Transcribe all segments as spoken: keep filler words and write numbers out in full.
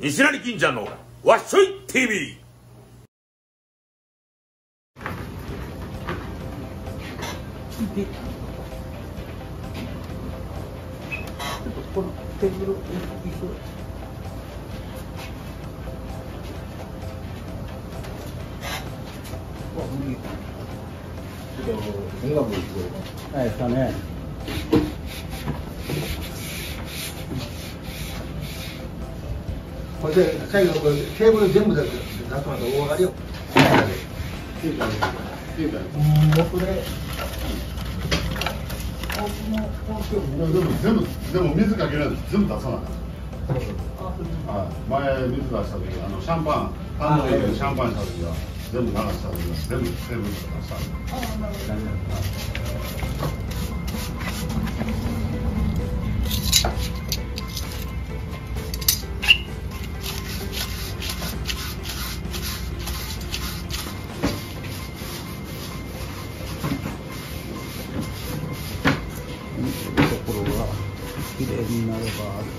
西成金ちゃんのわっしょい ティーブイ。 このテーブルいく。音楽聞こえた。はい、ですかね。これで最後これテーブル全部で出すまで大上がりよ。僕で。 全部全部水かけないで全部出さなかった。はい、前水出した時あのシャンパンパンの上でシャンパンした時は全部流した時は全部全部出した。 綺麗になれば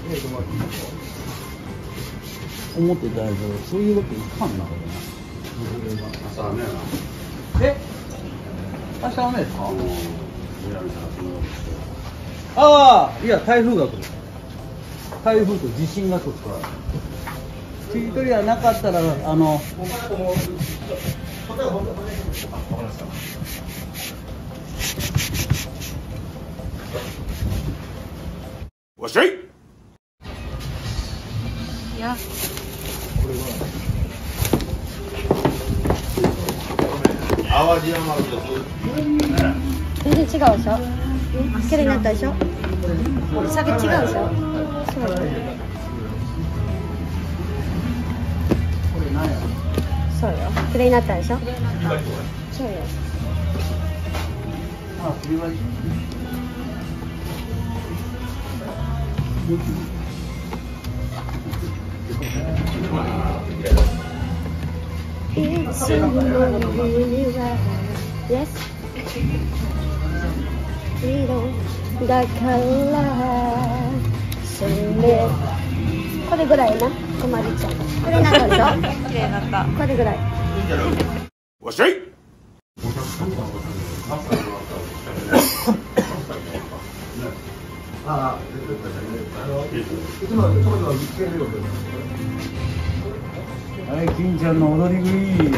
思ってたやつそういうわけいかんなこれな。 朝雨やな。 え明日雨ですか？ああいや台風が来る。台風と地震が来るからちりとりはなかったらあのわっしょい。 いや。 淡路山の全然違うでしょ。綺麗になったでしょ。酒違うでしょ。そうよ。そうよ。綺麗になったでしょ。そうよ。 あ振り割りだからこれぐらいな、こまりちゃん。これになったでしょ。 綺麗になった。 これぐらい。 わっしょい。 ああ、はい、金ちゃんの踊り食い。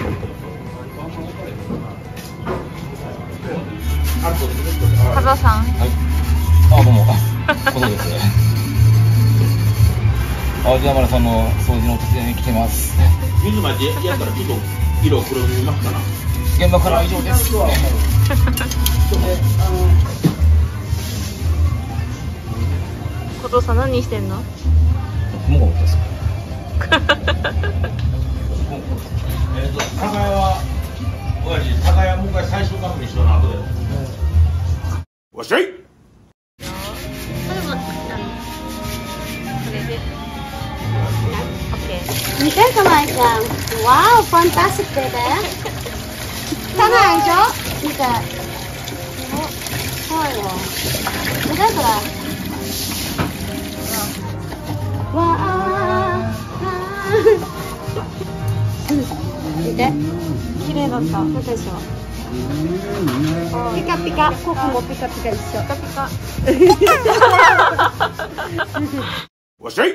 加藤さん。 はい。あ、どうも。このです。淡路山さんの掃除の手伝いに来てます。 水までやったらちょっと色黒見ますかな。 現場からは以上です。 加藤さん何してんの？ もうです。 えっと高屋は親父高屋もう一回最終確認しとな後で。わっしょい。 これも何？これで。オッケー。 見て、かまいちゃん。わお、ファンタスティックベイベー。汚いでしょ。見て。そうよ。見てこれ。わあ。見て。 綺麗だった。 どうでしょう。ピカピカ。ここもピカピカ一緒。 ピカピカ。 わっしょい。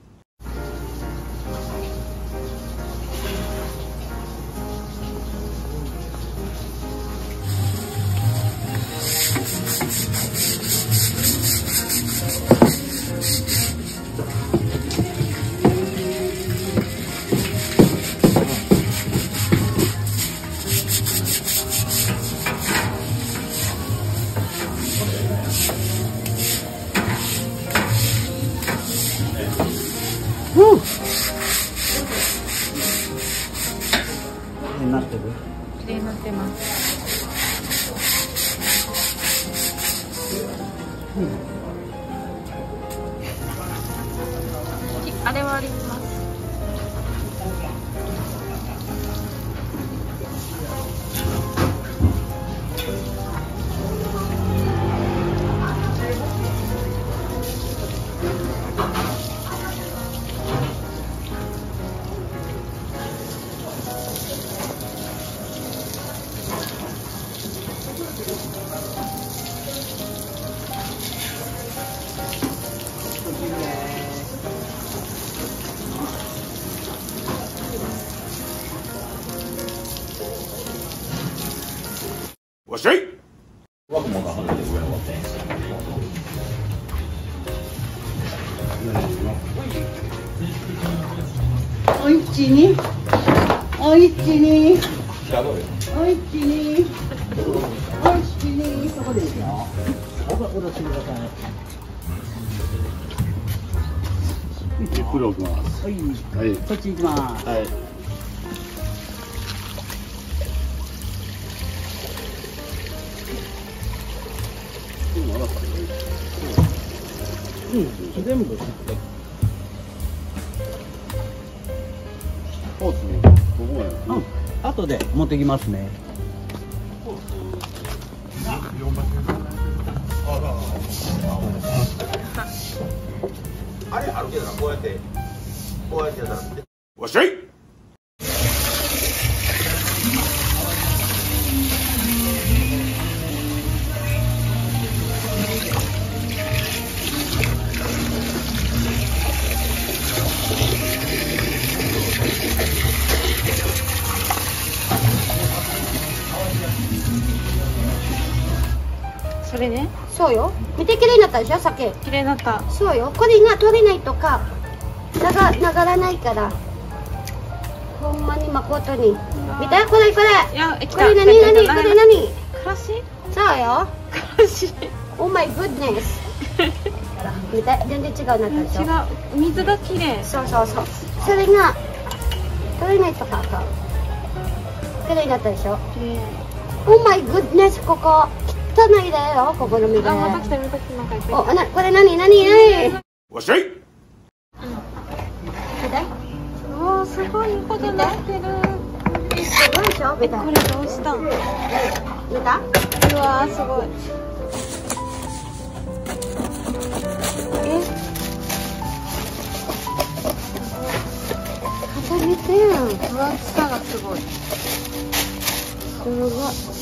なってる。 綺麗になってます。あれはあります。 わっしゃい。 おいちにおいちにおいちにおいちにそこでいいよ。おろしてください。 ゆっくり置きます。 はい、 はい、 そっち行きます。 はい。 うん、全部。 ホースにここが。 うん、後で持ってきますね。 あれあるけどな、こうやってこうやってやったらわっしゃい。 それね。 そうよ。見て綺麗になったでしょ、酒。 綺麗だった。 そうよ。これが取れないとか、なが流らないから。ほんまに誠に。見て、これこれ。 いや、 これ何何これ何？ からし？ そうよ。 からし。 Oh my goodness。見て、全然違うなったでしょ。 違う。水が綺麗。 そうそうそう。それが取れないとかか。綺麗になったでしょ。 綺麗。 Oh my goodness、ここ。汚いだよ、ここの水。 あ、また来た、また来た、なんかいっぱい。 お、な、これ何何何？ わっしゃい。 見て。 うわー、すごいいいことになってる。 すごいでしょ、見て。 これどうしたん？うわ見た？ ー、すごい。え？ 重ねてよ。 分厚さがすごい。 すごい。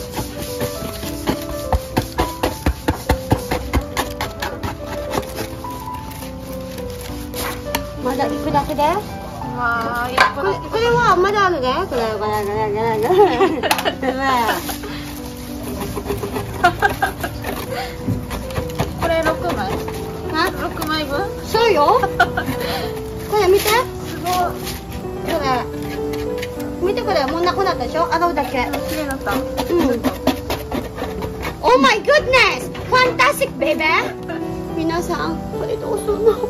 まだいくだけで？ うわー、いっこれ、これはまだあるね。これ、これ、これ、これ、これ。 これろくまい？ あ、 ろくまいぶん？ そうよ。これ見て。 すごい。 これ。見てこれ、もうなくなったでしょ。洗うだけ。 綺麗だった。 うん。Oh my goodness! Fantastic, baby! 皆さん、これどうするの？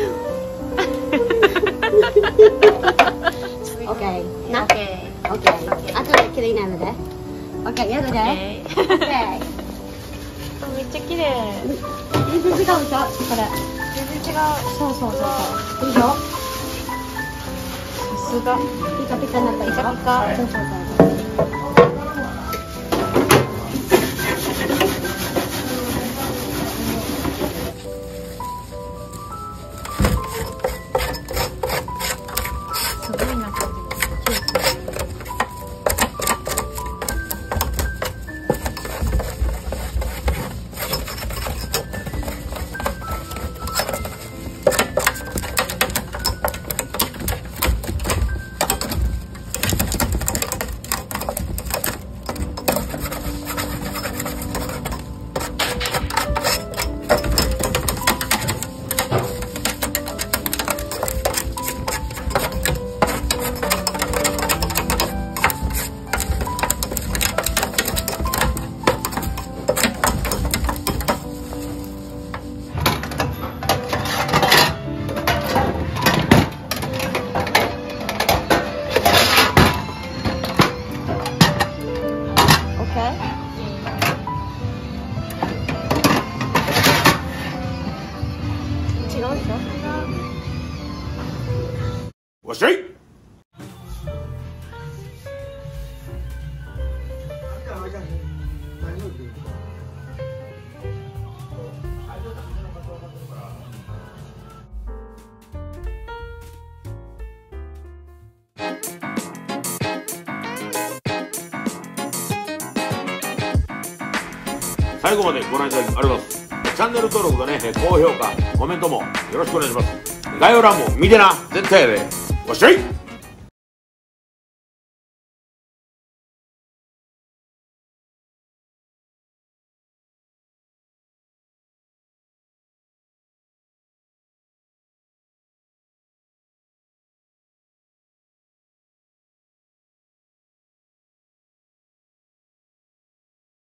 オッケー。な。オッケー。オッケー。後で綺麗になるで。オッケー、やるで。オッケー。 めっちゃ綺麗。 全然違うでしょ、これ。 全然違う。そうそうそうそう。 いいでしょ。 さすが。 ピカピカになったでしょ。 ピカピカ。 そうそうそう。 すごいな、これ。 わっしゃい。最後までご覧いただきありがとうございます。チャンネル登録とね、高評価、コメントもよろしくお願いします。概要欄も見てな、絶対やで。わっしゃい。